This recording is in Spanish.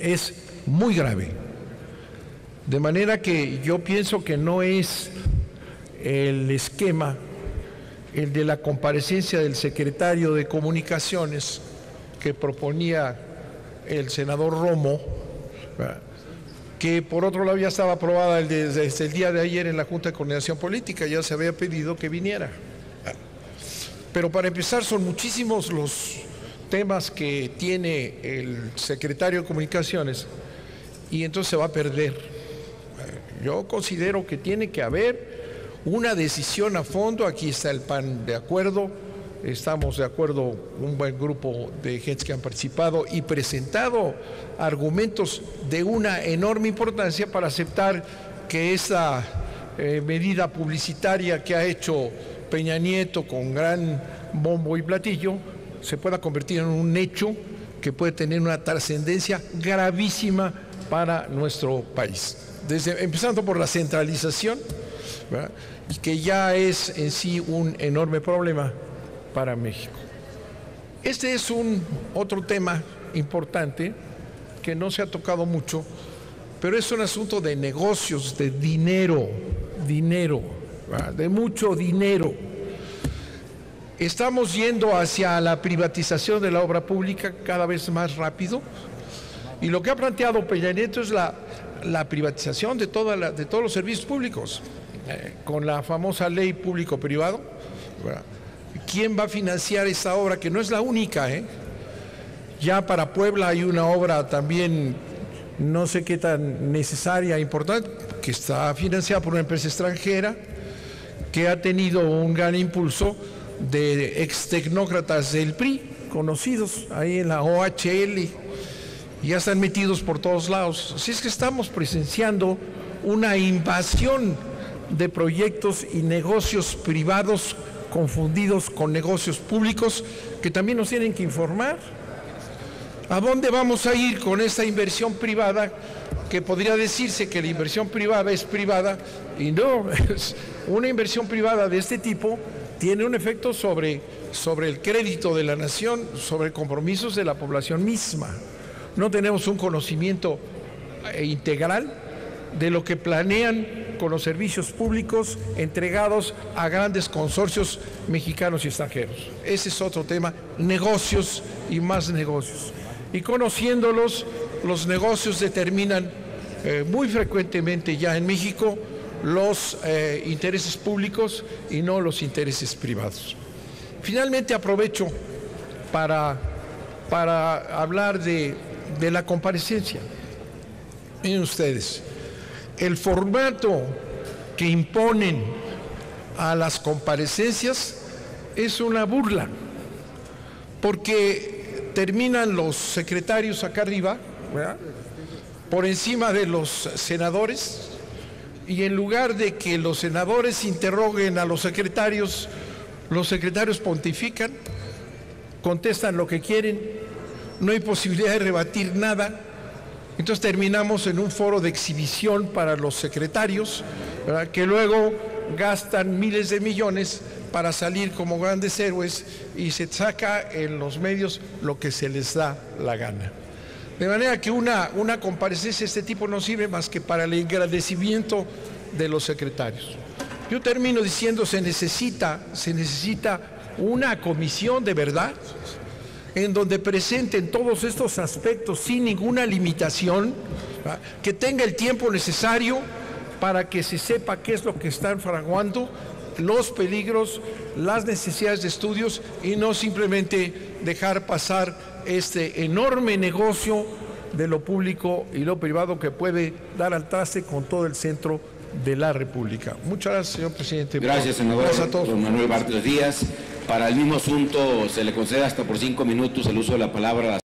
es muy grave. De manera que yo pienso que no es el esquema, el de la comparecencia del secretario de Comunicaciones que proponía el senador Romo, que por otro lado ya estaba aprobada desde el día de ayer en la Junta de Coordinación Política, ya se había pedido que viniera. Pero para empezar, son muchísimos los temas que tiene el secretario de Comunicaciones y entonces se va a perder. Yo considero que tiene que haber una decisión a fondo. Aquí está el PAN de acuerdo, estamos de acuerdo, un buen grupo de gentes que han participado y presentado argumentos de una enorme importancia para aceptar que esa medida publicitaria que ha hecho Peña Nieto con gran bombo y platillo se pueda convertir en un hecho que puede tener una trascendencia gravísima para nuestro país. Empezando por la centralización, ¿verdad?, y que ya es en sí un enorme problema para México. Este es otro tema importante que no se ha tocado mucho, pero es un asunto de negocios, de dinero, ¿verdad?, de mucho dinero. Estamos yendo hacia la privatización de la obra pública cada vez más rápido y lo que ha planteado Peña Nieto es la privatización de todos los servicios públicos, con la famosa ley público-privado. ¿Quién va a financiar esa obra? Que no es la única, Ya para Puebla hay una obra también, no sé qué tan necesaria, importante, que está financiada por una empresa extranjera, que ha tenido un gran impulso de ex tecnócratas del PRI, conocidos ahí en la OHL, y ya están metidos por todos lados. Así es que estamos presenciando una invasión de proyectos y negocios privados confundidos con negocios públicos que también nos tienen que informar. ¿A dónde vamos a ir con esta inversión privada? Que podría decirse que la inversión privada es privada y no, una inversión privada de este tipo tiene un efecto sobre el crédito de la nación, sobre compromisos de la población misma. No tenemos un conocimiento integral de lo que planean con los servicios públicos entregados a grandes consorcios mexicanos y extranjeros. Ese es otro tema, negocios y más negocios. Y conociéndolos, los negocios determinan muy frecuentemente ya en México los intereses públicos y no los intereses privados. Finalmente aprovecho para hablar de la comparecencia. Miren ustedes, el formato que imponen a las comparecencias es una burla, porque terminan los secretarios acá arriba, ¿verdad?, por encima de los senadores, y en lugar de que los senadores interroguen a los secretarios pontifican, contestan lo que quieren, no hay posibilidad de rebatir nada. Entonces terminamos en un foro de exhibición para los secretarios, ¿verdad?, que luego gastan miles de millones para salir como grandes héroes y se saca en los medios lo que se les da la gana. De manera que una comparecencia de este tipo no sirve más que para el engrandecimiento de los secretarios. Yo termino diciendo, se necesita una comisión de verdad en donde presenten todos estos aspectos sin ninguna limitación, ¿verdad?, que tenga el tiempo necesario para que se sepa qué es lo que están fraguando, los peligros, las necesidades de estudios y no simplemente dejar pasar este enorme negocio de lo público y lo privado que puede dar al traste con todo el centro de la República. Muchas gracias, señor presidente. Gracias, senador. Gracias a todos. Don Manuel Bartlett Díaz. Para el mismo asunto se le concede hasta por 5 minutos el uso de la palabra a la